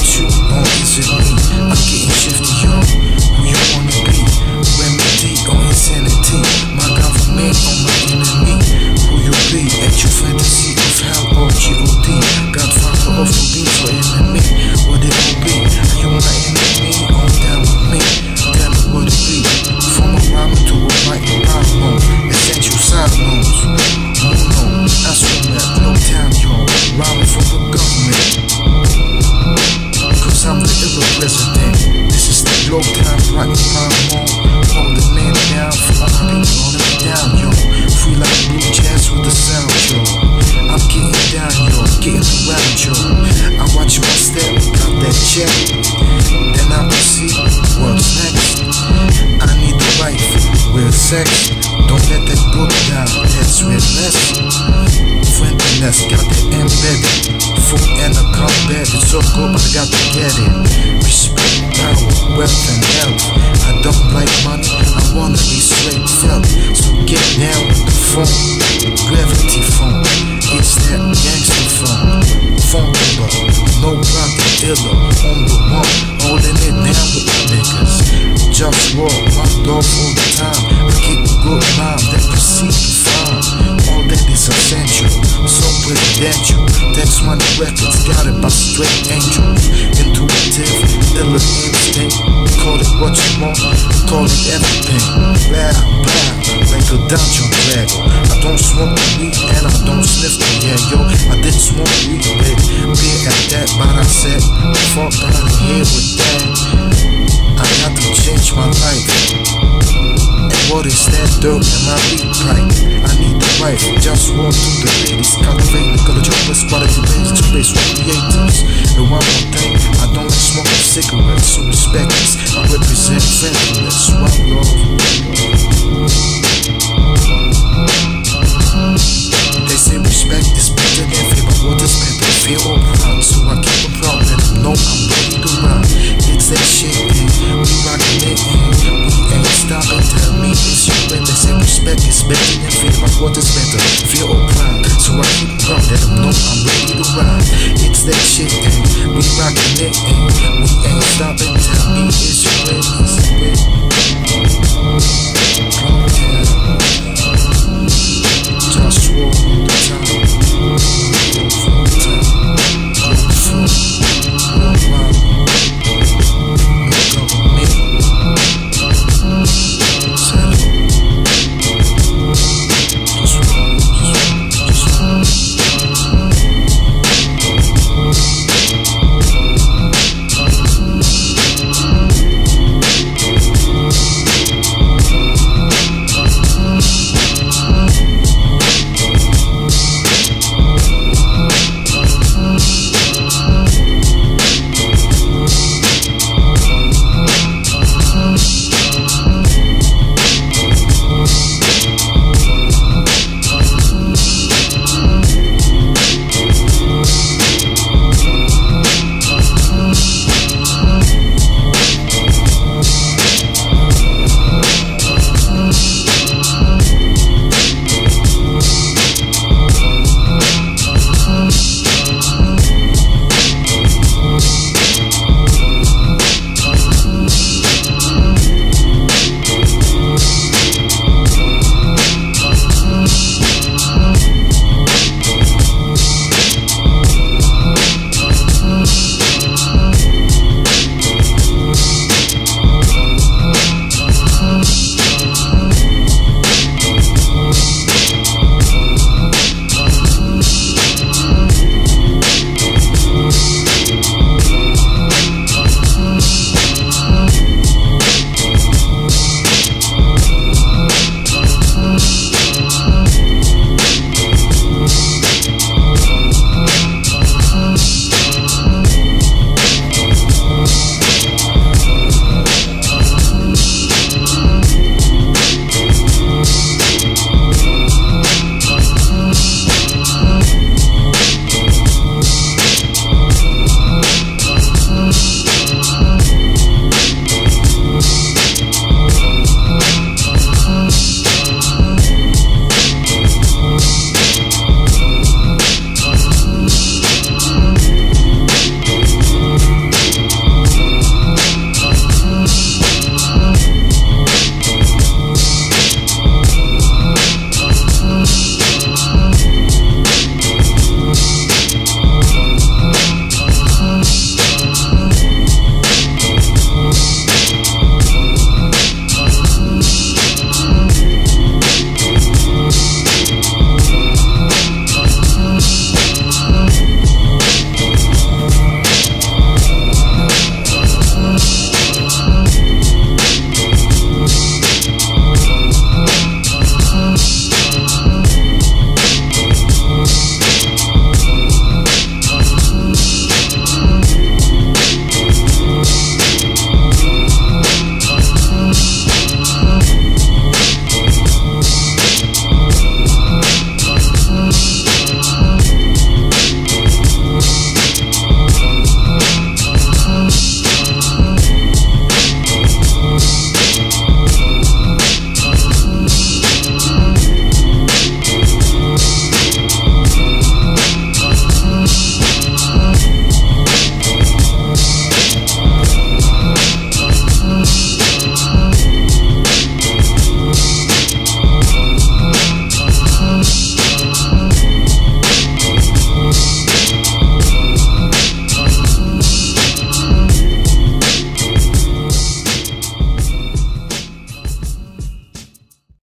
it you or is it me? I'm getting shifty, yo. Who you wanna be? Remedy or insanity? My government or my enemy? Who you be? At your fantasy of hell or G.O.D. Godfather of the beat for enemy. What it will be? Are you my enemy or down with me? Tell me what it be. From a rhyming to a writing problem. Essential side moves. No, I swim that no time, yo. Rhyming for the government. Cause I'm the ill president. This is the globe time, writing my mom. Hold the man down, flying, rolling me down, yo. Free like blue jazz with the sound, yo. I'm getting down, yo, getting around, yo. I watch my step, got that check. Then I proceed, what's next? I need the wife, real sex. Don't let that go down, that's realness. Friendliness, got it embedded. Food and a combat, it's so good, but I got to get it. Respect, power, wealth and health. I don't like money, I wanna be straight felt. So get down with the phone, gravity phone. It's that gangster phone. Funkula, no brotha, iller, on the one, holding it down with the niggas. JustWar, OneLove all the time. I keep a good mind that proceed to find. All that is essential, so presidential. Text money records, got it by straight angels. Intuitive, iller instinct. Call it what you want, call it everything. Blah, blah, like a dungeon dragon. I don't smoke the weed and I don't sniff the yeah, yo. I did smoke weed, baby. Be at that, but I said, fuck out of here with that. I got to change my life. And what is that dirt in my beat pipe? I need the wife, just walk to the ladies. Cultivating the color choppers, quality base to place with creators. And one more thing, I don't like smoking cigarettes, so respect this. I represent friendliness, OneLove. They say respect is better than fear, but what is better, fear or pride? So I keep a proud, let them know I'm ready to run. It's that shit, we rockin' it, we ain't stopping. Tell me it's you, and they say respect is better than fear, but what is better, fear or pride? So I keep a proud, let them know I'm ready to run. It's that shit, we rockin' it, we ain't stopping. Tell me it's you, and it's you.